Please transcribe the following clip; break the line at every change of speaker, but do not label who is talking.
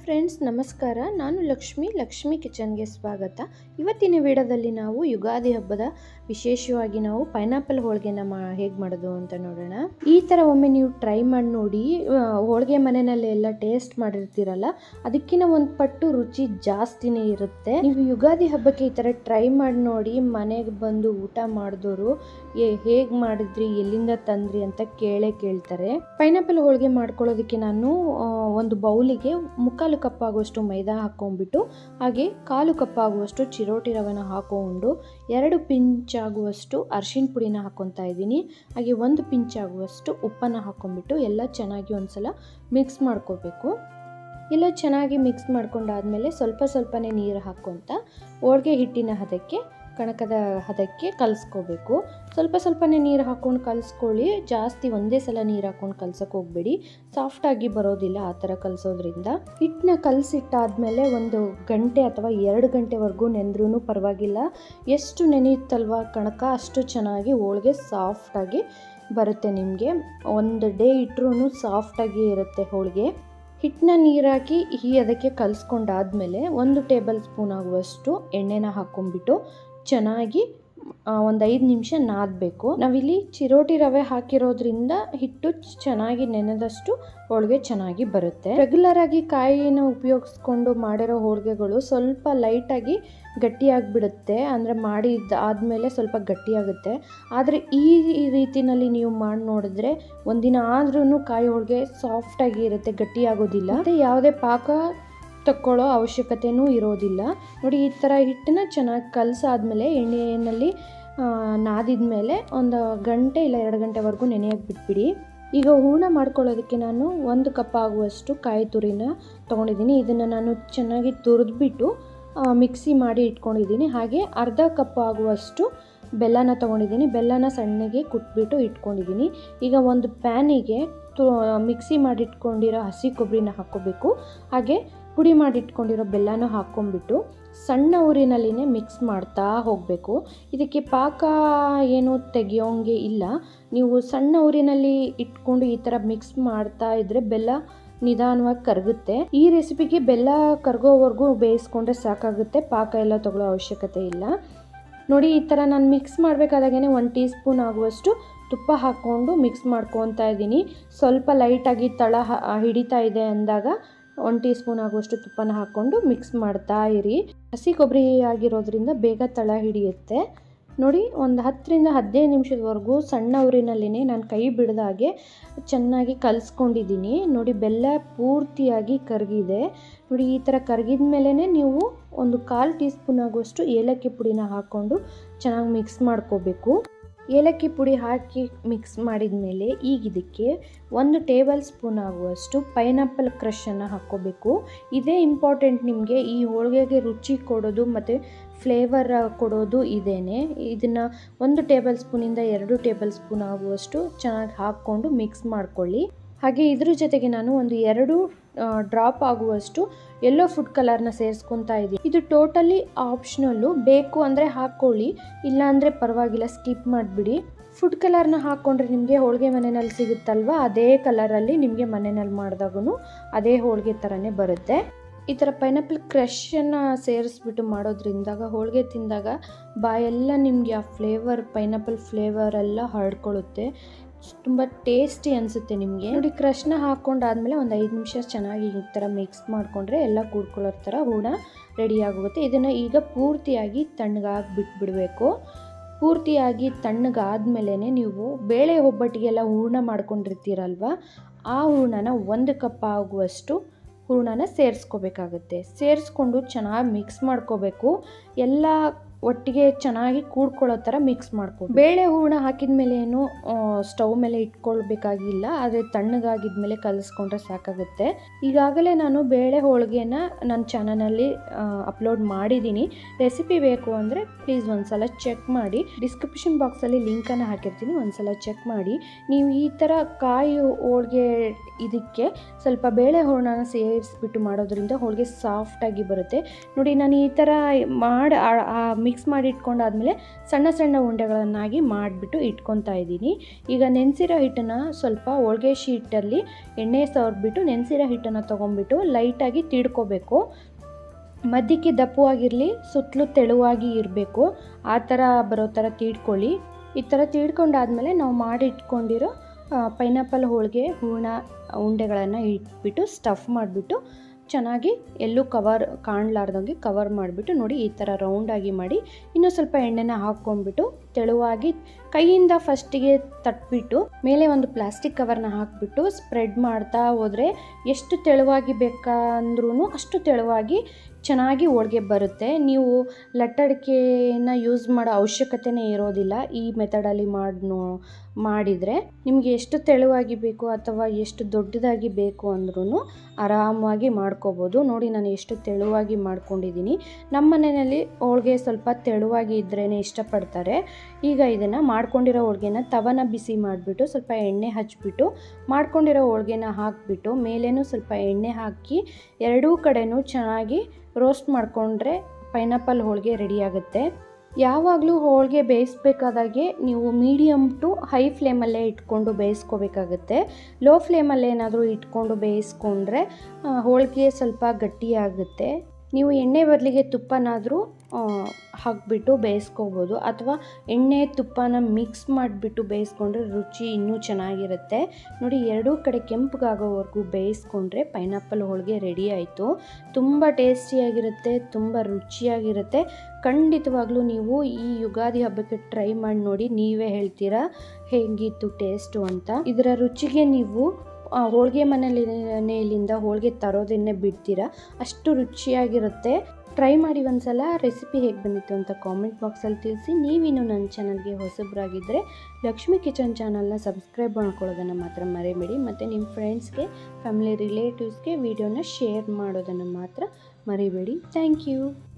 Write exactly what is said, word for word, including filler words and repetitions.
Friends ನಮಸ್ಕಾರ. ನಾನು ಲಕ್ಷ್ಮಿ ಲಕ್ಷ್ಮಿ ಕಿಚನ್ಗೆ ಸ್ವಾಗತ. ಇವತ್ತಿನ ವಿಡಿಯೋದಲ್ಲಿ ನಾವು ಯುಗಾದಿ ಹಬ್ಬದ ವಿಶೇಷವಾಗಿ ನಾವು ಪೈನಾಪಲ್ ಹೋಳಿಗೆನ ಮಾ ಹೇಗೆ ಮಾಡೋದು ಅಂತ ನೋಡೋಣ. ಈ ಥರ ಒಮ್ಮೆ ನೀವು ಟ್ರೈ ಮಾಡಿ ನೋಡಿ. ಹೋಳಿಗೆ ಮನೆಯಲ್ಲಿ ಎಲ್ಲ ಟೇಸ್ಟ್ ಮಾಡಿರ್ತೀರಲ್ಲ, ಅದಕ್ಕಿಂತ ಒಂದು ಪಟ್ಟು ರುಚಿ ಜಾಸ್ತಿನೇ ಇರುತ್ತೆ. ನೀವು ಯುಗಾದಿ ಹಬ್ಬಕ್ಕೆ ಈ ಥರ ಟ್ರೈ ಮಾಡಿ ನೋಡಿ. ಮನೆಗೆ ಬಂದು ಊಟ ಮಾಡಿದವರು ಹೇಗೆ ಮಾಡಿದ್ರಿ, ಎಲ್ಲಿಂದ ತಂದ್ರಿ ಅಂತ ಕೇಳೇ ಕೇಳ್ತಾರೆ. ಪೈನಾಪಲ್ ಹೋಳಿಗೆ ಮಾಡ್ಕೊಳ್ಳೋದಕ್ಕೆ ನಾನು ಒಂದು ಬೌಲಿಗೆ ಮುಕ್ಕಾಲು ಕಪ್ ಆಗುವಷ್ಟು ಮೈದಾ ಹಾಕೊಂಡ್ಬಿಟ್ಟು, ಹಾಗೆ ಕಾಲು ಕಪ್ ಆಗುವಷ್ಟು ಚಿರೋಟಿ ರವೆನ ಹಾಕೊಂಡು, ಎರಡು ಪಿಂಚ್ ಆಗುವಷ್ಟು ಅರಿಶಿನ ಪುಡಿನ ಹಾಕೊತಾ ಇದ್ದೀನಿ. ಹಾಗೆ ಒಂದು ಪಿಂಚ್ ಆಗುವಷ್ಟು ಉಪ್ಪನ್ನು ಹಾಕೊಂಡ್ಬಿಟ್ಟು ಎಲ್ಲ ಚೆನ್ನಾಗಿ ಒಂದ್ಸಲ ಮಿಕ್ಸ್ ಮಾಡ್ಕೋಬೇಕು. ಎಲ್ಲ ಚೆನ್ನಾಗಿ ಮಿಕ್ಸ್ ಮಾಡ್ಕೊಂಡಾದ್ಮೇಲೆ ಸ್ವಲ್ಪ ಸ್ವಲ್ಪನೇ ನೀರು ಹಾಕ್ಕೊತ ಹೋಳಿಗೆ ಹಿಟ್ಟಿನ ಹದಕ್ಕೆ, ಕಣಕದ ಹದಕ್ಕೆ ಕಲಿಸ್ಕೋಬೇಕು. ಸ್ವಲ್ಪ ಸ್ವಲ್ಪನೇ ನೀರು ಹಾಕ್ಕೊಂಡು ಕಲಿಸ್ಕೊಳ್ಳಿ. ಜಾಸ್ತಿ ಒಂದೇ ಸಲ ನೀರು ಹಾಕ್ಕೊಂಡು ಕಲ್ಸಕ್ಕೆ ಹೋಗಬೇಡಿ, ಸಾಫ್ಟಾಗಿ ಬರೋದಿಲ್ಲ ಆ ಥರ ಕಲಿಸೋದ್ರಿಂದ. ಹಿಟ್ಟನ್ನ ಕಲಸಿಟ್ಟಾದ್ಮೇಲೆ ಒಂದು ಗಂಟೆ ಅಥವಾ ಎರಡು ಗಂಟೆವರೆಗೂ ನೆಂದ್ರೂ ಪರವಾಗಿಲ್ಲ. ಎಷ್ಟು ನೆನೆಯುತ್ತಲ್ವ ಕಣಕ, ಅಷ್ಟು ಚೆನ್ನಾಗಿ ಹೋಳಿಗೆ ಸಾಫ್ಟಾಗಿ ಬರುತ್ತೆ. ನಿಮಗೆ ಒಂದು ಡೇ ಇಟ್ಟರೂ ಸಾಫ್ಟಾಗಿ ಇರುತ್ತೆ ಹೋಳಿಗೆ. ಹಿಟ್ಟನ್ನ ನೀರಾಕಿ ಈ ಅದಕ್ಕೆ ಕಲಿಸ್ಕೊಂಡಾದ್ಮೇಲೆ ಒಂದು ಟೇಬಲ್ ಸ್ಪೂನ್ ಆಗುವಷ್ಟು ಎಣ್ಣೆನ ಹಾಕ್ಕೊಂಡ್ಬಿಟ್ಟು ಚೆನ್ನಾಗಿ ಒಂದು ಐದು ನಿಮಿಷ ನಾದಬೇಕು. ನಾವಿಲ್ಲಿ ಚಿರೋಟಿ ರವೆ ಹಾಕಿರೋದ್ರಿಂದ ಹಿಟ್ಟು ಚೆನ್ನಾಗಿ ನೆನೆದಷ್ಟು ಹೋಳಿಗೆ ಚೆನ್ನಾಗಿ ಬರುತ್ತೆ. ರೆಗ್ಯುಲರ್ ಆಗಿ ಕಾಯಿನ ಉಪಯೋಗಿಸ್ಕೊಂಡು ಮಾಡಿರೋ ಹೋಳಿಗೆಗಳು ಸ್ವಲ್ಪ ಲೈಟಾಗಿ ಗಟ್ಟಿಯಾಗಿಬಿಡುತ್ತೆ, ಅಂದರೆ ಮಾಡಿದ ಆದಮೇಲೆ ಸ್ವಲ್ಪ ಗಟ್ಟಿಯಾಗುತ್ತೆ. ಆದರೆ ಈ ರೀತಿನಲ್ಲಿ ನೀವು ಮಾಡಿ ನೋಡಿದ್ರೆ ಒಂದಿನ ಆದ್ರೂ ಕಾಯಿ ಹೋಳಿಗೆ ಸಾಫ್ಟಾಗಿ ಇರುತ್ತೆ, ಗಟ್ಟಿಯಾಗೋದಿಲ್ಲ. ಮತ್ತು ಯಾವುದೇ ಪಾಕ ತಕ್ಕೊಳ್ಳೋ ಅವಶ್ಯಕತೆಯೂ ಇರೋದಿಲ್ಲ. ನೋಡಿ, ಈ ಥರ ಹಿಟ್ಟನ್ನ ಚೆನ್ನಾಗಿ ಕಲಸಾದ್ಮೇಲೆ ಎಣ್ಣೆಯಲ್ಲಿ ನಾದಿದ ಮೇಲೆ ಒಂದು ಗಂಟೆ ಇಲ್ಲ ಎರಡು ಗಂಟೆವರೆಗೂ ನೆನೆಯೋಕೆ ಬಿಟ್ಬಿಡಿ. ಈಗ ಹೂರಣ ಮಾಡ್ಕೊಳ್ಳೋದಕ್ಕೆ ನಾನು ಒಂದು ಕಪ್ ಆಗುವಷ್ಟು ಕಾಯಿ ತುರಿನ ತೊಗೊಂಡಿದ್ದೀನಿ. ಇದನ್ನು ನಾನು ಚೆನ್ನಾಗಿ ತುರಿದ್ಬಿಟ್ಟು ಮಿಕ್ಸಿ ಮಾಡಿ ಇಟ್ಕೊಂಡಿದ್ದೀನಿ. ಹಾಗೆ ಅರ್ಧ ಕಪ್ ಆಗುವಷ್ಟು ಬೆಲ್ಲನ ತೊಗೊಂಡಿದ್ದೀನಿ. ಬೆಲ್ಲನ ಸಣ್ಣಗೆ ಕುಟ್ಬಿಟ್ಟು ಇಟ್ಕೊಂಡಿದ್ದೀನಿ. ಈಗ ಒಂದು ಪ್ಯಾನಿಗೆ ತು ಮಿಕ್ಸಿ ಮಾಡಿಟ್ಕೊಂಡಿರೋ ಹಸಿ ಕೊಬ್ಬರಿನ ಹಾಕ್ಕೋಬೇಕು. ಹಾಗೆ ಪುಡಿ ಮಾಡಿಟ್ಕೊಂಡಿರೋ ಬೆಲ್ಲನೂ ಹಾಕ್ಕೊಂಡ್ಬಿಟ್ಟು ಸಣ್ಣ ಊರಿನಲ್ಲಿನೇ ಮಿಕ್ಸ್ ಮಾಡ್ತಾ ಹೋಗಬೇಕು. ಇದಕ್ಕೆ ಪಾಕ ಏನು ತೆಗಿಯೋಂಗೆ ಇಲ್ಲ. ನೀವು ಸಣ್ಣ ಊರಿನಲ್ಲಿ ಇಟ್ಕೊಂಡು ಈ ಥರ ಮಿಕ್ಸ್ ಮಾಡ್ತಾ ಇದ್ದರೆ ಬೆಲ್ಲ ನಿಧಾನವಾಗಿ ಕರಗುತ್ತೆ. ಈ ರೆಸಿಪಿಗೆ ಬೆಲ್ಲ ಕರಗೋವರೆಗೂ ಬೇಯಿಸ್ಕೊಂಡ್ರೆ ಸಾಕಾಗುತ್ತೆ, ಪಾಕ ಎಲ್ಲ ತಗೊಳ್ಳೋ ಅವಶ್ಯಕತೆ ಇಲ್ಲ. ನೋಡಿ, ಈ ಥರ ನಾನು ಮಿಕ್ಸ್ ಮಾಡಬೇಕಾದಾಗೇ ಒಂದು ಟೀ ಸ್ಪೂನ್ ಆಗುವಷ್ಟು ತುಪ್ಪ ಹಾಕ್ಕೊಂಡು ಮಿಕ್ಸ್ ಮಾಡ್ಕೊತಾ ಇದ್ದೀನಿ. ಸ್ವಲ್ಪ ಲೈಟಾಗಿ ತಳ ಹಿಡಿತಾ ಇದೆ ಅಂದಾಗ ಒಂದು ಟೀ ಸ್ಪೂನ್ ಆಗುವಷ್ಟು ತುಪ್ಪನ ಹಾಕ್ಕೊಂಡು ಮಿಕ್ಸ್ ಮಾಡ್ತಾ ಇರಿ. ಹಸಿ ಕೊಬ್ಬರಿ ಆಗಿರೋದ್ರಿಂದ ಬೇಗ ತಳ ಹಿಡಿಯುತ್ತೆ. ನೋಡಿ, ಒಂದು ಹತ್ತರಿಂದ ಹದಿನೈದು ನಿಮಿಷದವರೆಗೂ ಸಣ್ಣ ಊರಿನಲ್ಲಿನೇ ನಾನು ಕೈ ಬಿಡ್ದಾಗೆ ಚೆನ್ನಾಗಿ ಕಲಿಸ್ಕೊಂಡಿದ್ದೀನಿ. ನೋಡಿ, ಬೆಲ್ಲ ಪೂರ್ತಿಯಾಗಿ ಕರಗಿದೆ. ನೋಡಿ, ಈ ಥರ ಕರಗಿದ ಮೇಲೇ ನೀವು ಒಂದು ಕಾಲು ಟೀ ಸ್ಪೂನ್ ಆಗುವಷ್ಟು ಏಲಕ್ಕಿ ಪುಡಿನ ಹಾಕ್ಕೊಂಡು ಚೆನ್ನಾಗಿ ಮಿಕ್ಸ್ ಮಾಡ್ಕೋಬೇಕು. ಏಲಕ್ಕಿ ಪುಡಿ ಹಾಕಿ ಮಿಕ್ಸ್ ಮಾಡಿದ ಮೇಲೆ ಈಗ ಇದಕ್ಕೆ ಒಂದು ಟೇಬಲ್ ಸ್ಪೂನ್ ಆಗುವಷ್ಟು ಪೈನಾಪಲ್ ಕ್ರಷನ್ನು ಹಾಕ್ಕೋಬೇಕು. ಇದೇ ಇಂಪಾರ್ಟೆಂಟ್ ನಿಮಗೆ ಈ ಹೋಳಿಗೆಗೆ ರುಚಿ ಕೊಡೋದು ಮತ್ತು ಫ್ಲೇವರ್ ಕೊಡೋದು ಇದೇನೆ. ಇದನ್ನು ಒಂದು ಟೇಬಲ್ ಸ್ಪೂನಿಂದ ಎರಡು ಟೇಬಲ್ ಸ್ಪೂನ್ ಆಗುವಷ್ಟು ಚೆನ್ನಾಗಿ ಹಾಕ್ಕೊಂಡು ಮಿಕ್ಸ್ ಮಾಡ್ಕೊಳ್ಳಿ. ಹಾಗೆ ಇದ್ರ ಜೊತೆಗೆ ನಾನು ಒಂದು ಎರಡು ಡ್ರಾಪ್ ಆಗುವಷ್ಟು ಯೆಲ್ಲೋ ಫುಡ್ ಕಲರ್ನ ಸೇರಿಸ್ಕೊತಾ ಇದ್ದೀನಿ. ಇದು ಟೋಟಲಿ ಆಪ್ಷನಲ್ಲು, ಬೇಕು ಅಂದರೆ ಹಾಕ್ಕೊಳ್ಳಿ, ಇಲ್ಲಾಂದರೆ ಪರವಾಗಿಲ್ಲ, ಸ್ಕಿಪ್ ಮಾಡಿಬಿಡಿ. ಫುಡ್ ಕಲರ್ನ ಹಾಕ್ಕೊಂಡ್ರೆ ನಿಮಗೆ ಹೋಳಿಗೆ ಮನೆಯಲ್ಲಿ ಸಿಗುತ್ತಲ್ವ, ಅದೇ ಕಲರಲ್ಲಿ ನಿಮಗೆ ಮನೆಯಲ್ಲಿ ಮಾಡಿದಾಗೂ ಅದೇ ಹೋಳಿಗೆ ಥರನೇ ಬರುತ್ತೆ. ಈ ಥರ ಪೈನಾಪಲ್ ಕ್ರಷನ್ನು ಸೇರಿಸ್ಬಿಟ್ಟು ಮಾಡೋದ್ರಿಂದಾಗ ಹೋಳಿಗೆ ತಿಂದಾಗ ಬಾಯೆಲ್ಲ ನಿಮಗೆ ಆ ಫ್ಲೇವರ್, ಪೈನಾಪಲ್ ಫ್ಲೇವರ್ ಎಲ್ಲ ಹರಡ್ಕೊಳ್ಳುತ್ತೆ. ತುಂಬ ಟೇಸ್ಟಿ ಅನಿಸುತ್ತೆ ನಿಮಗೆ. ನೋಡಿ, ಕ್ರಷ್ನ ಹಾಕ್ಕೊಂಡಾದ್ಮೇಲೆ ಒಂದು ಐದು ನಿಮಿಷ ಚೆನ್ನಾಗಿ ಈ ಥರ ಮಿಕ್ಸ್ ಮಾಡಿಕೊಂಡ್ರೆ ಎಲ್ಲ ಕೂಡ್ಕೊಳ್ಳೋ ಥರ ಹೂರಣ ರೆಡಿಯಾಗುತ್ತೆ. ಇದನ್ನು ಈಗ ಪೂರ್ತಿಯಾಗಿ ತಣ್ಣಗಾಗಿ ಬಿಟ್ಬಿಡಬೇಕು. ಪೂರ್ತಿಯಾಗಿ ತಣ್ಣಗಾದ್ಮೇಲೆ ನೀವು ಬೇಳೆ ಒಬ್ಬಟ್ಟಿಗೆಲ್ಲ ಹೂರಣ ಮಾಡ್ಕೊಂಡಿರ್ತೀರಲ್ವ, ಆ ಹೂರಣನ ಒಂದು ಕಪ್ ಆಗುವಷ್ಟು ಹೂರಣನ ಸೇರಿಸ್ಕೋಬೇಕಾಗುತ್ತೆ. ಸೇರಿಸ್ಕೊಂಡು ಚೆನ್ನಾಗಿ ಮಿಕ್ಸ್ ಮಾಡ್ಕೋಬೇಕು. ಎಲ್ಲ ಒಟ್ಟಿಗೆ ಚೆನ್ನಾಗಿ ಕೂಡ್ಕೊಳ್ಳೋ ಥರ ಮಿಕ್ಸ್ ಮಾಡ್ಕೊಂಡು, ಬೇಳೆ ಹೂರಣ ಹಾಕಿದ ಮೇಲೆ ಏನು ಸ್ಟವ್ ಮೇಲೆ ಇಟ್ಕೊಳ್ಬೇಕಾಗಿಲ್ಲ, ಆದರೆ ತಣ್ಣಗಾಗಿದ ಮೇಲೆ ಕಲಿಸ್ಕೊಂಡ್ರೆ ಸಾಕಾಗುತ್ತೆ. ಈಗಾಗಲೇ ನಾನು ಬೇಳೆ ಹೋಳಿಗೆನ ನನ್ನ ಚಾನಲಲ್ಲಿ ಅಪ್ಲೋಡ್ ಮಾಡಿದ್ದೀನಿ. ರೆಸಿಪಿ ಬೇಕು ಅಂದರೆ ಪ್ಲೀಸ್ ಒಂದ್ಸಲ ಚೆಕ್ ಮಾಡಿ. ಡಿಸ್ಕ್ರಿಪ್ಷನ್ ಬಾಕ್ಸಲ್ಲಿ ಲಿಂಕನ್ನು ಹಾಕಿರ್ತೀನಿ, ಒಂದ್ಸಲ ಚೆಕ್ ಮಾಡಿ. ನೀವು ಈ ಥರ ಕಾಯಿ ಹೋಳಿಗೆ ಇದಕ್ಕೆ ಸ್ವಲ್ಪ ಬೇಳೆ ಹೂರಣನ ಸೇರಿಸ್ಬಿಟ್ಟು ಮಾಡೋದ್ರಿಂದ ಹೋಳಿಗೆ ಸಾಫ್ಟಾಗಿ ಬರುತ್ತೆ. ನೋಡಿ, ನಾನು ಈ ಥರ ಮಾಡಿ ಮಿಕ್ಸ್ ಮಾಡಿ ಇಟ್ಕೊಂಡಾದ್ಮೇಲೆ ಸಣ್ಣ ಸಣ್ಣ ಉಂಡೆಗಳನ್ನಾಗಿ ಮಾಡಿಬಿಟ್ಟು ಇಟ್ಕೊತಾ ಇದ್ದೀನಿ. ಈಗ ನೆನೆಸಿರೋ ಹಿಟ್ಟನ್ನು ಸ್ವಲ್ಪ ಹೋಳಿಗೆ ಶೀಟಲ್ಲಿ ಎಣ್ಣೆ ಸವರ್ಬಿಟ್ಟು ನೆನೆಸಿರೋ ಹಿಟ್ಟನ್ನು ತೊಗೊಂಡ್ಬಿಟ್ಟು ಲೈಟಾಗಿ ತೀಡ್ಕೋಬೇಕು. ಮಧ್ಯಕ್ಕೆ ದಪ್ಪವಾಗಿರಲಿ, ಸುತ್ತಲೂ ತೆಳುವಾಗಿ ಇರಬೇಕು, ಆ ಥರ ಬರೋ ಥರ ತೀಡ್ಕೊಳ್ಳಿ. ಈ ಥರ ತೀಡ್ಕೊಂಡಾದ್ಮೇಲೆ ನಾವು ಮಾಡಿ ಇಟ್ಕೊಂಡಿರೋ ಪೈನಾಪಲ್ ಹೋಳಿಗೆ ಹೂರ್ಣ ಉಂಡೆಗಳನ್ನು ಇಟ್ಬಿಟ್ಟು ಸ್ಟಫ್ ಮಾಡಿಬಿಟ್ಟು ಚೆನ್ನಾಗಿ ಎಲ್ಲೂ ಕವರ್ ಕಾಣಲಾರ್ದಂಗೆ ಕವರ್ ಮಾಡಿಬಿಟ್ಟು ನೋಡಿ ಈ ಥರ ರೌಂಡಾಗಿ ಮಾಡಿ ಇನ್ನೂ ಸ್ವಲ್ಪ ಎಣ್ಣೆನ ಹಾಕ್ಕೊಂಡ್ಬಿಟ್ಟು ತೆಳುವಾಗಿ ಕೈಯಿಂದ ಫಸ್ಟಿಗೆ ತಟ್ಬಿಟ್ಟು ಮೇಲೆ ಒಂದು ಪ್ಲಾಸ್ಟಿಕ್ ಕವರ್ನ ಹಾಕಿಬಿಟ್ಟು ಸ್ಪ್ರೆಡ್ ಮಾಡ್ತಾ ಹೋದರೆ ಎಷ್ಟು ತೆಳುವಾಗಿ ಬೇಕಂದ್ರೂ ಅಷ್ಟು ತೆಳುವಾಗಿ ಚೆನ್ನಾಗಿ ಹೋಳಿಗೆ ಬರುತ್ತೆ. ನೀವು ಲಟ್ಟಣಿಕೆಯನ್ನು ಯೂಸ್ ಮಾಡೋ ಅವಶ್ಯಕತೆನೇ ಇರೋದಿಲ್ಲ. ಈ ಮೆಥಡಲ್ಲಿ ಮಾಡಿ ನೋ ಮಾಡಿದರೆ ನಿಮಗೆ ಎಷ್ಟು ತೆಳುವಾಗಿ ಬೇಕು ಅಥವಾ ಎಷ್ಟು ದೊಡ್ಡದಾಗಿ ಬೇಕು ಅಂದ್ರೂ ಆರಾಮಾಗಿ ಮಾಡ್ಕೋಬೋದು. ನೋಡಿ ನಾನು ಎಷ್ಟು ತೆಳುವಾಗಿ ಮಾಡ್ಕೊಂಡಿದ್ದೀನಿ. ನಮ್ಮ ಮನೆಯಲ್ಲಿ ಹೋಳಿಗೆ ಸ್ವಲ್ಪ ತೆಳುವಾಗಿ ಇದ್ರೇ ಇಷ್ಟಪಡ್ತಾರೆ. ಈಗ ಇದನ್ನು ಮಾಡ್ಕೊಂಡಿರೋ ಹೋಳಿಗೆನ ತವನ ಬಿಸಿ ಮಾಡಿಬಿಟ್ಟು ಸ್ವಲ್ಪ ಎಣ್ಣೆ ಹಚ್ಬಿಟ್ಟು ಮಾಡ್ಕೊಂಡಿರೋ ಹೋಳಿಗೆನ ಹಾಕಿಬಿಟ್ಟು ಮೇಲೇನೂ ಸ್ವಲ್ಪ ಎಣ್ಣೆ ಹಾಕಿ ಎರಡೂ ಕಡೆನೂ ಚೆನ್ನಾಗಿ ರೋಸ್ಟ್ ಮಾಡಿಕೊಂಡ್ರೆ ಪೈನಾಪಲ್ ಹೋಳಿಗೆ ರೆಡಿಯಾಗುತ್ತೆ. ಯಾವಾಗಲೂ ಹೋಳಿಗೆ ಬೇಯಿಸ್ಬೇಕಾದಾಗೆ ನೀವು ಮೀಡಿಯಮ್ ಟು ಹೈ ಫ್ಲೇಮಲ್ಲೇ ಇಟ್ಕೊಂಡು ಬೇಯಿಸ್ಕೋಬೇಕಾಗುತ್ತೆ. ಲೋ ಫ್ಲೇಮಲ್ಲಿ ಏನಾದರೂ ಇಟ್ಕೊಂಡು ಬೇಯಿಸ್ಕೊಂಡ್ರೆ ಹೋಳಿಗೆ ಸ್ವಲ್ಪ ಗಟ್ಟಿಯಾಗುತ್ತೆ. ನೀವು ಎಣ್ಣೆ ಬದಲಿಗೆ ತುಪ್ಪನಾದರೂ ಹಾಕಿಬಿಟ್ಟು ಬೇಯಿಸ್ಕೋಬೋದು ಅಥವಾ ಎಣ್ಣೆ ತುಪ್ಪನ ಮಿಕ್ಸ್ ಮಾಡಿಬಿಟ್ಟು ಬೇಯಿಸ್ಕೊಂಡ್ರೆ ರುಚಿ ಇನ್ನೂ ಚೆನ್ನಾಗಿರುತ್ತೆ. ನೋಡಿ ಎರಡೂ ಕಡೆ ಕೆಂಪಗಾಗೋವರೆಗೂ ಬೇಯಿಸ್ಕೊಂಡ್ರೆ ಪೈನಾಪಲ್ ಹೋಳಿಗೆ ರೆಡಿ ಆಯಿತು. ತುಂಬ ಟೇಸ್ಟಿಯಾಗಿರುತ್ತೆ, ತುಂಬ ರುಚಿಯಾಗಿರುತ್ತೆ. ಖಂಡಿತವಾಗ್ಲೂ ನೀವು ಈ ಯುಗಾದಿ ಹಬ್ಬಕ್ಕೆ ಟ್ರೈ ಮಾಡಿ ನೋಡಿ, ನೀವೇ ಹೇಳ್ತೀರಾ ಹೇಗಿತ್ತು ಟೇಸ್ಟು ಅಂತ. ಇದರ ರುಚಿಗೆ ನೀವು ಹೋಳಿಗೆ ಮನೆಯಲ್ಲಿಂದ ಹೋಳಿಗೆ ತರೋದನ್ನೇ ಬಿಡ್ತೀರಾ, ಅಷ್ಟು ರುಚಿಯಾಗಿರುತ್ತೆ. ಟ್ರೈ ಮಾಡಿ ಒಂದ್ಸಲ. ರೆಸಿಪಿ ಹೇಗೆ ಬಂದಿತ್ತು ಅಂತ ಕಾಮೆಂಟ್ ಬಾಕ್ಸಲ್ಲಿ ತಿಳಿಸಿ. ನೀವಿನ್ನು ನನ್ನ ಚಾನಲ್ಗೆ ಹೊಸಬ್ರಾಗಿದ್ದರೆ ಲಕ್ಷ್ಮಿ ಕಿಚನ್ ಚಾನಲ್ನ ಸಬ್ಸ್ಕ್ರೈಬ್ ಮಾಡ್ಕೊಳ್ಳೋದನ್ನು ಮಾತ್ರ ಮರಿಬೇಡಿ. ಮತ್ತು ನಿಮ್ಮ ಫ್ರೆಂಡ್ಸ್ಗೆ, ಫ್ಯಾಮಿಲಿ ರಿಲೇಟಿವ್ಸ್ಗೆ ವಿಡಿಯೋನ ಶೇರ್ ಮಾಡೋದನ್ನು ಮಾತ್ರ ಮರಿಬೇಡಿ. Thank you.